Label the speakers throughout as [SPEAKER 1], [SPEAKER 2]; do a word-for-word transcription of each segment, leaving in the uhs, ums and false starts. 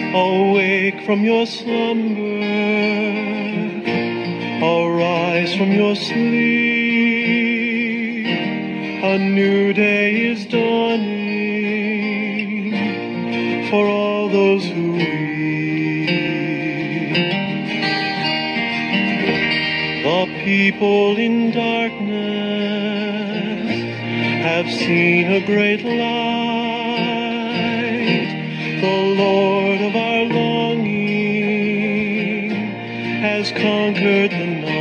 [SPEAKER 1] Awake from your slumber, arise from your sleep. A new day is dawning for all those who weep. The people in darkness have seen a great light. The Lord of our longing has conquered the night.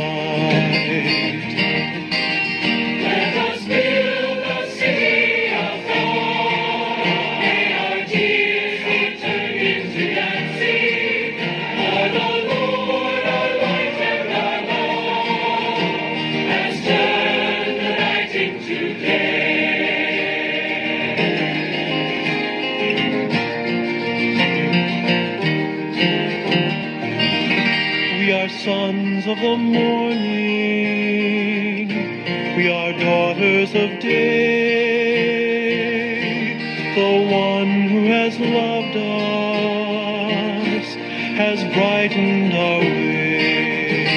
[SPEAKER 2] Let us fill the city of God. May our tears be turned into dancing. For the Lord, our light and our law, has turned the night into day.
[SPEAKER 1] We are sons of the morning, we are daughters of day. The one who has loved us has brightened our way.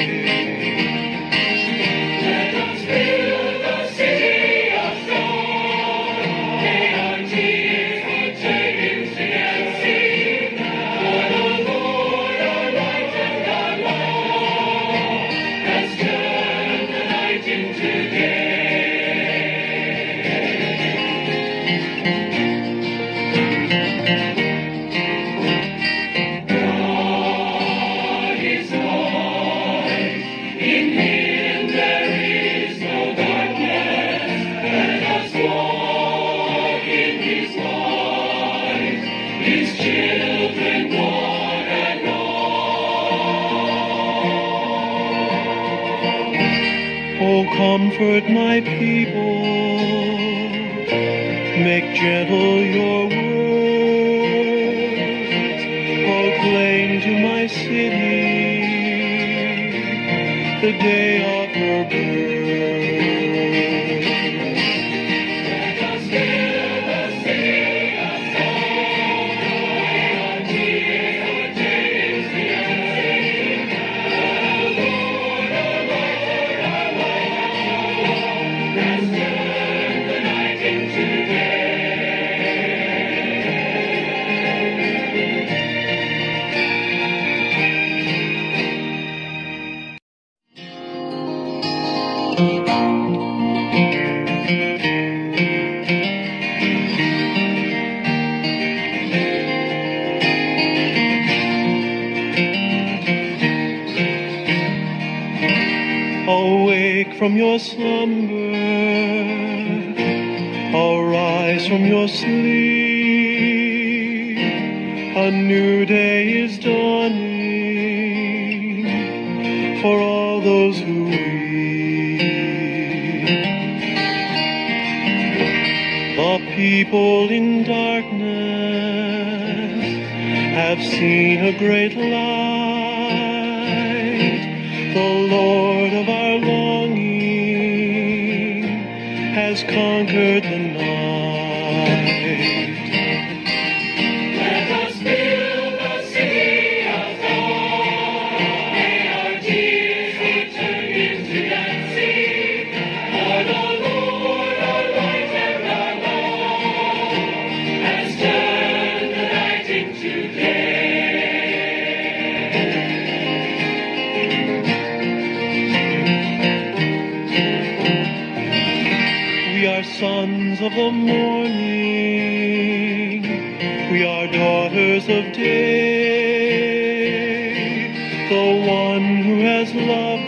[SPEAKER 2] Let us fill the city of God. May our tears be turned into dancing. For the Lord, our light and our law, has turned the night into day. God is light. In Him there is no darkness. Let us walk in His light. His children one and all.
[SPEAKER 1] Oh, comfort my people, make gentle your words, proclaim to my city the day of her birth.
[SPEAKER 2] Let us fill the city of God. May our tears are turned into dancing. For the Lord, our light and our light has turned the night into day.
[SPEAKER 1] Awake from your slumber, arise from your sleep. A new day is dawning for all those who weep. The people in darkness have seen a great light. The Lord of our longing has conquered the night.
[SPEAKER 2] Let us fill the city of God. May our tears be turned into dancing. For the Lord, our light and our law, has turned the night into day.
[SPEAKER 1] We are sons of the morning, we are daughters of day. The one who has loved